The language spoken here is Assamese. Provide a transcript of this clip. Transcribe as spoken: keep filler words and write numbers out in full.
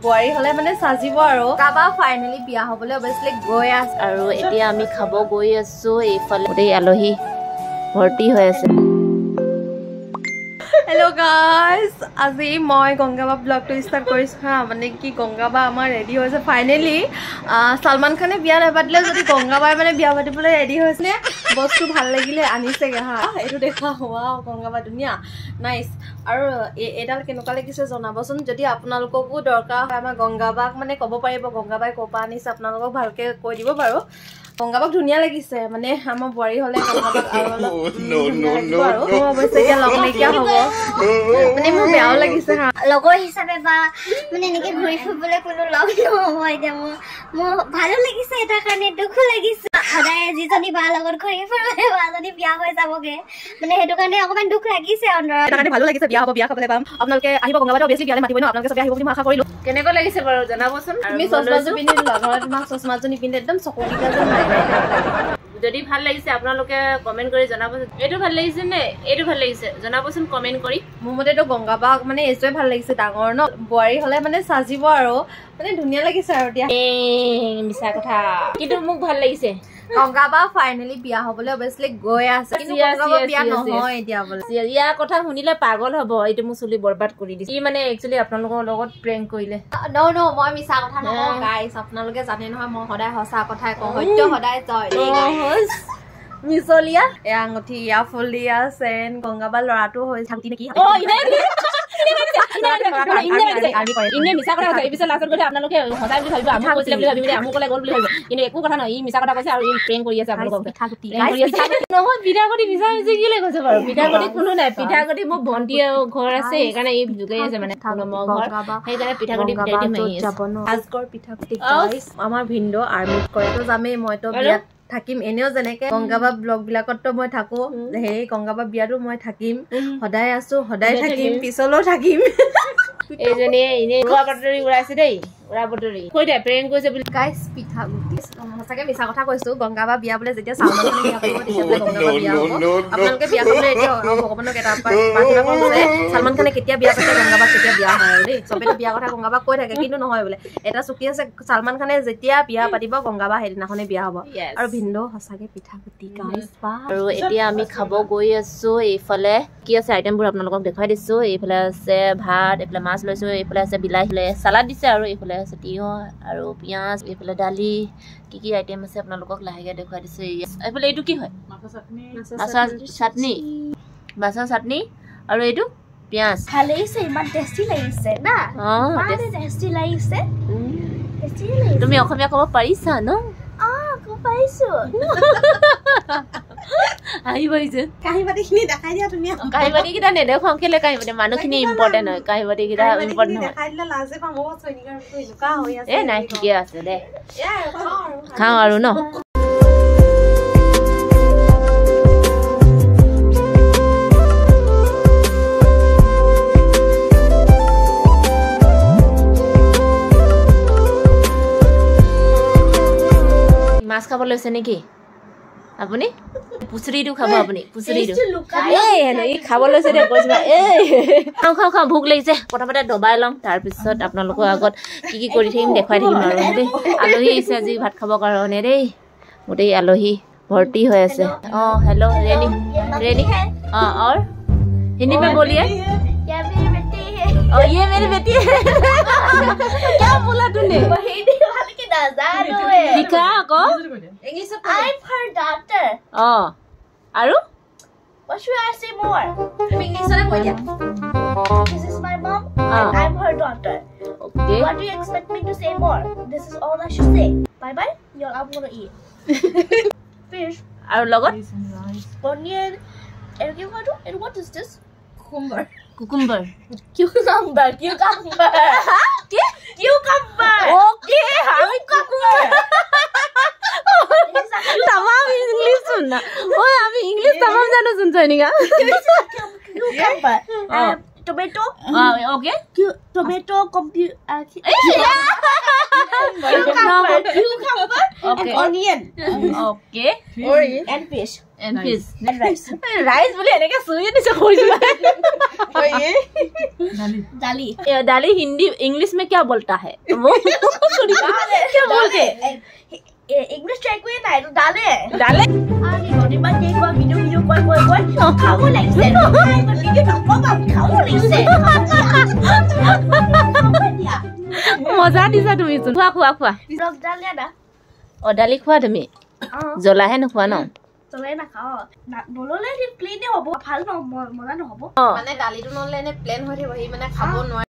বোৱাৰী হলে মানে সাজিব আৰু কাবা ফাইনালি বিয়া হবলে অবভিয়াসলি গৈ আছে আৰু এতিয়া আমি খাব গৈ আছো এইফালে গোটেই আলহী ভৰ্তি হৈ আছে Hello guys, আজি মই গংগাবা ব্লগটো ষ্টাৰ্ট কৰিছো হা মানে কি গংগাবা আমাৰ ৰেডি হৈছে ফাইনালি সলমান খানে বিয়া নাপাতিলে যদি গংগাবাই মানে বিয়া পাতিবলৈ ৰেডি হৈছে বস্তু ভাল লাগিলে আনিছেগে হা এইটো দেখা ওয়াও গংগাবা ধুনিয়া নাইস আৰু এডাল কেনেকুৱা লাগিছে জনাবচোন যদি আপোনালোককো দৰকাৰ হয় আমাৰ গংগাবাক মানে ক'ব পাৰিব গংগাবাই কোপা আনিছে আপোনালোকক ভালকে কৈ দিব বাৰু গংগাবাক ধুনিয়া লাগিছে মানে আমাৰ বোৱাৰী হলে গংগাবাক আৰু অলপ অৱশ্যে এতিয়া লগ নাইকিয়া হ'ব মানে মোৰ বেয়াও লাগিছে হা লগৰ হিচাপে বা মানে এনেকে ঘূৰি ফুৰিবলৈ কোনো লগ নহ'ব এতিয়া মোৰ মোৰ ভালো লাগিছে এটা কাৰণে দুখো লাগিছে সদায় যিজনী বা লগত ঘূৰি ফুৰিবলৈ বাজনী বিয়া হৈ যাবগে মানে সেইটো কাৰণে অকমান দুখ লাগিছে অন্তৰত এটা কাৰণে ভালো লাগিছে বিয়া হ'ব বিয়া খাবলৈ পাম আপোনালোকে আহিব গংগাবাতে অবভিয়াসলি বিয়ালে মাতিব ন আপোনালোকে সবে আহিব বুলি আশা কৰিলো কেনেকুৱা লাগিছে বাৰু জনাবচোন তুমি চশমাজো পিন্ধি দিলা ঘৰত তোমাক চশমাজো নিপিন্ধে একদম চকুকেইটা যেন নাই যদি ভাল লাগিছে আপোনালোকে কমেন্ট কৰি জনাবচোন এইটো ভাল লাগিছে নে এইটো ভাল লাগিছে জনাবচোন কমেন্ট কৰি মোৰ মতেতো গংগাবাক মানে এইটোৱে ভাল লাগিছে ডাঙৰ ন বোৱাৰী হলে মানে সাজিব আৰু মানে ধুনিয়া লাগিছে আৰু দিয়া মিছা কথা কিন্তু মোক ভাল লাগিছে গংগাবা ফাইনালি বিয়া হবলে অবভিয়াসলি গৈ আছে কিন্তু গংগাবা বিয়া নহয় এতিয়া বলে ইয়াৰ কথা শুনিলে পাগল হ'ব এইটো মোৰ চুলি বৰবাদ কৰি দিছে ই মানে একচুয়ালি আপোনালোকৰ লগত প্ৰেংক কৰিলে ন ন মই মিছা কথা নকওঁ গাইস আপোনালোকে জানে নহয় মই সদায় সঁচা কথাই কওঁ সত্য সদায় জয় দেই গাইস মিছলিয়া এ আঙঠি ইয়া ফুলিয়া চেন গংগাবা লৰাটো হৈ থাকি নেকি অ ইনে ইনে মিছা কথা কৈছে পিছত লাষ্টত গৈ আপোনালোকে সঁচাই বুলি ভাবিব আমু কৈছিলে বুলি ভাবিলে আমু কলে গল বুলি ভাবিব কিন্তু একো কথা নহয় ই মিছা কথা কৈছে আৰু ই প্ৰেং কৰি আছে আপোনালোকক পিঠাগুটি নহয় পিঠাগুটি মিছা মিছি কিলে কৈছে বাৰু পিঠাগুটি কোনো নাই পিঠাগুটি মোৰ ভন্টি ঘৰ আছে সেইকাৰণে ই জুগাই আছে মানে মোৰ ঘৰ সেইকাৰণে পিঠাগুটি পিঠাই দি মাৰি আছে আজগৰ পিঠাগুটি গাইস আমাৰ ভিন্দ আৰ্মিত কৰে তো জামে মইতো বিয়াত থাকিম এনেও যেনেকে গংগাবা ব্লগ বিলাকতো মই থাকো হেৰি গংগাবা বিয়াতো মই থাকিম সদায় আছো সদায় থাকিম পিছলো থাকিম এইজনী এনে উৰা বাতৰি উৰাইছে দেই উৰা বাতৰি কৈ দে প্ৰেং কৈছে বুলি গাইস পিঠাগুটি সঁচাকে মিছা কথা কৈছো গংগাবা বিয়া বোলে যেতিয়া চালমান খানে বিয়া কৰিব তেতিয়া গংগাবা বিয়া হ'ব আপোনালোকে বিয়া খাবলৈ এতিয়া ভগৱানক এটা প্ৰাৰ্থনা কৰিছে চালমান খানে কেতিয়া বিয়া পাতে গংগাবা কেতিয়া বিয়া হয় আৰু দেই চবেতো বিয়া কথা গংগাবা কৈ থাকে কিন্তু নহয় বোলে এটা চুকি আছে চালমান খানে যেতিয়া বিয়া পাতিব গংগাবা সেইদিনাখনে বিয়া হ'ব আৰু ভিন্দ সঁচাকে পিঠাগুটি গাইস আৰু এতিয়া আমি খাব গৈ আছো এইফালে কি আছে আইটেমবোৰ আপোনালোকক দেখাই দিছো এইফালে আছে ভাত এইফালে মাছ লৈছো এইফালে আছে বিলাহী সালাড দিছে আৰু এইফালে আছে তিয়হ আৰু পিয়াজ এইফালে দালি কি কি আইটেম আছে আপোনালোকক লাহেকে দেখাই দিছে এইফালে এইটো কি হয় মাছৰ চাটনি মাছৰ চাটনি আৰু এইটো পিয়াজ ভাল লাগিছে ইমান টেষ্টি লাগিছে না ইমান টেষ্টি লাগিছে তুমি অসমীয়া ক'ব পাৰিছা ন আ ক'ব পাৰিছো আহি পাৰিছে কাহিবাটিখিনি দেখাই দিয়া তুমি কাহিবাটিকিটা নেদেখাওঁ কেলে কাহিবাটি মানুহখিনি ইম্পৰ্টেণ্ট হয় কাহিবাটিকিটা ইম্পৰ্টেণ্ট নহয় দেখাই দিলে লাজে পাম হ'ব চৈনিকাৰটো এনেকুৱা হৈ আছে এ নাই ঠিকে আছে দে খাওঁ আৰু ন মাছ খাব লৈছে নেকি আপুনি পুচৰিটো খাব আপুনি পুচৰিটো এই এই খাব লৈছে দে কৈছিবা এই খাওঁ খাওঁ খাওঁ ভোক লাগিছে প্ৰথমতে দবাই ল'ম তাৰপিছত আপোনালোকৰ আগত কি কি কৰি থাকিম দেখুৱাই থাকিম আৰু দেই আলহী আহিছে আজি ভাত খাবৰ কাৰণে দেই গোটেই আলহী ভৰ্তি হৈ আছে অ হেল্ল' ৰেডি ৰেডি অ और हिंदी में बोलिए ये मेरी बेटी है और ये मेरी बेटी है क्या बोला तूने हिंदी वाले की नजारो है लिखा को इंग्लिश I'm her daughter অ আৰু what should I say more English रे কৈ দিয়া this is my mom and I'm her daughter okay what do you expect me to say more this is all I should say bye bye you're I'm gonna eat fish আৰু লগত onion and you want to and what is this cucumber cucumber cucumber cucumber কি cucumber okay আমি cucumber तमाम इंग्लिश सुनना ओए আমি इंग्लिश तमाम জানো শুনছ নিগা cucumber tomato okay tomato computer cucumber cucumber and onion okay and fish and fish and rice rice বুলি এনেকে সুই দিছে কৰিবা दाली दाली हिंदी इंग्लिश में क्या बोलता है वो क्या बोलते इंग्लिश ट्राई कोई নাই তো ডালে डाले আরে গরিবা কে কো ভিডিও ভিডিও কই কই কই খাবো লাগছে ভিডিও নকবা খাবো লাগছে মজা দিছা তুমি খোৱা খোৱা খোৱা রক ডালে না অ দালি খোৱা তুমি জ্বলাহে নোখোৱা ন চলে না খাও নললে প্লেনে হবো ভাল ন মজা নহবো মানে দালিটো নলে এনে প্লেন হৈ থাকিব সি মানে খাব নোৱাৰে